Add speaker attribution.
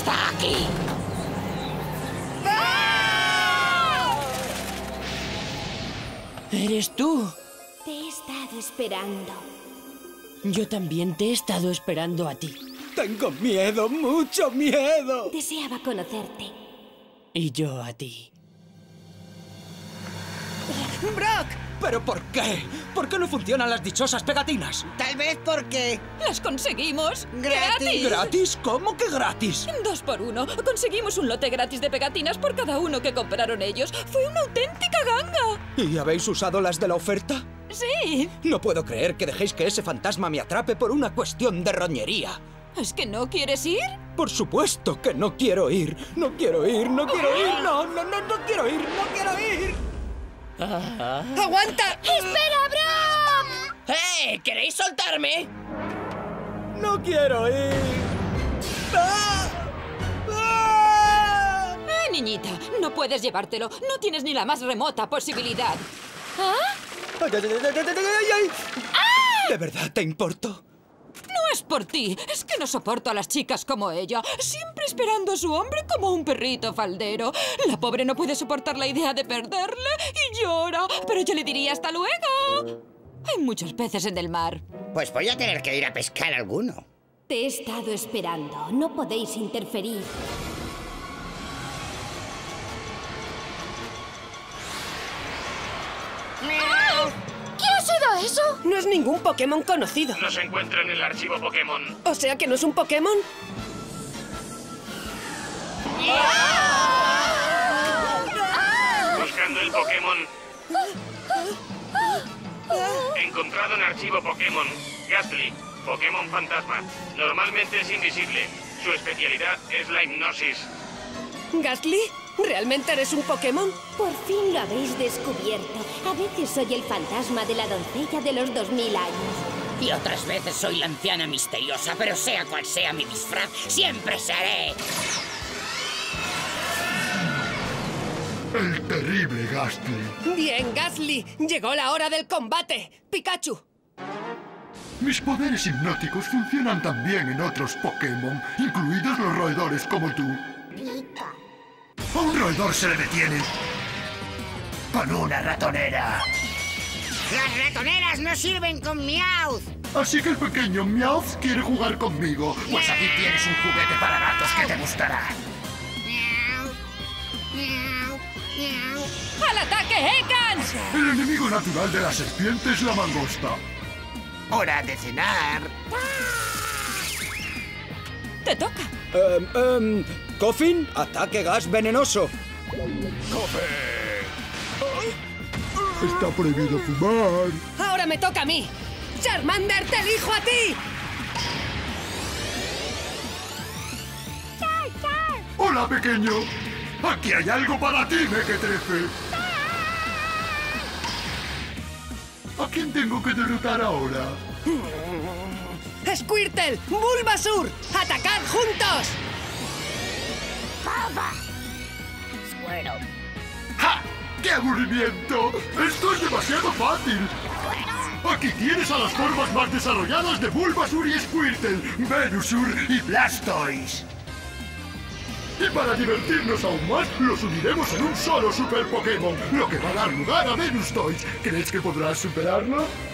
Speaker 1: está aquí.
Speaker 2: ¡Eres tú!
Speaker 3: Te he estado esperando.
Speaker 2: Yo también te he estado esperando a ti.
Speaker 4: Tengo miedo, mucho miedo.
Speaker 3: Deseaba conocerte.
Speaker 2: Y yo a ti.
Speaker 4: ¡Brock! ¿Pero por qué? ¿Por qué no funcionan las dichosas pegatinas?
Speaker 1: Tal vez porque...
Speaker 5: ¡Las conseguimos!
Speaker 1: ¡Gratis!
Speaker 4: ¿Gratis? ¿Cómo que gratis?
Speaker 5: 2 por 1. Conseguimos un lote gratis de pegatinas por cada uno que compraron ellos. ¡Fue una auténtica ganga!
Speaker 4: ¿Y habéis usado las de la oferta?
Speaker 5: ¡Sí!
Speaker 4: No puedo creer que dejéis que ese fantasma me atrape por una cuestión de roñería.
Speaker 5: ¿Es que no quieres ir?
Speaker 4: Por supuesto que no quiero ir. No quiero ir, no quiero ir. No quiero ir, no quiero ir.
Speaker 1: ¡Aguanta!
Speaker 3: ¡Espera, Brock!
Speaker 2: ¿Queréis soltarme?
Speaker 4: No quiero ir.
Speaker 5: Niñita, no puedes llevártelo. No tienes ni la más remota posibilidad.
Speaker 4: Ay, ay, ay, ay, ay, ay, ay. ¿De verdad te importo?
Speaker 5: No es por ti. Es que no soporto a las chicas como ella. Siempre esperando a su hombre como un perrito faldero. La pobre no puede soportar la idea de perderle y llora. Pero yo le diría hasta luego. Hay muchos peces en el mar.
Speaker 1: Pues voy a tener que ir a pescar alguno.
Speaker 3: Te he estado esperando. No podéis interferir. ¿Qué ha sido eso?
Speaker 6: No es ningún Pokémon conocido.
Speaker 7: No se encuentra en el archivo Pokémon.
Speaker 6: O sea que no es un Pokémon.
Speaker 7: Buscando el Pokémon. Encontrado en archivo Pokémon. Gastly, Pokémon fantasma. Normalmente es invisible. Su especialidad es la hipnosis.
Speaker 6: ¿Gastly? ¿Realmente eres un Pokémon?
Speaker 3: Por fin lo habéis descubierto. A veces soy el fantasma de la doncella de los 2000 años.
Speaker 1: Y otras veces soy la anciana misteriosa, pero sea cual sea mi disfraz, siempre seré...
Speaker 8: El terrible Gastly.
Speaker 6: Bien, Gastly. Llegó la hora del combate. ¡Pikachu!
Speaker 8: Mis poderes hipnóticos funcionan también en otros Pokémon, incluidos los roedores como tú. A un roedor se le detiene con una ratonera.
Speaker 1: ¡Las ratoneras no sirven con Meowth!
Speaker 8: Así que el pequeño Meowth quiere jugar conmigo. Pues aquí tienes un juguete para gatos que te gustará.
Speaker 1: Meowth, Meowth, Meowth.
Speaker 5: ¡Al ataque, Ekans!
Speaker 8: El enemigo natural de la serpiente es la mangosta.
Speaker 1: ¡Hora de cenar!
Speaker 5: Te toca.
Speaker 4: Coffin, ataque gas venenoso.
Speaker 8: Está prohibido fumar.
Speaker 6: Ahora me toca a mí. ¡Charmander, te elijo a ti!
Speaker 8: Hola, pequeño. Aquí hay algo para ti, Mequetrefe. ¿A quién tengo que derrotar ahora?
Speaker 6: ¡Squirtle! ¡Bulbasur! ¡Atacad juntos!
Speaker 8: ¡Ja! ¡Qué aburrimiento! ¡Esto es demasiado fácil! Aquí tienes a las formas más desarrolladas de Bulbasur y Squirtle, Venusaur y Blastoise. Y para divertirnos aún más, los uniremos en un solo Super Pokémon, lo que va a dar lugar a Venustoise. ¿Crees que podrás superarlo?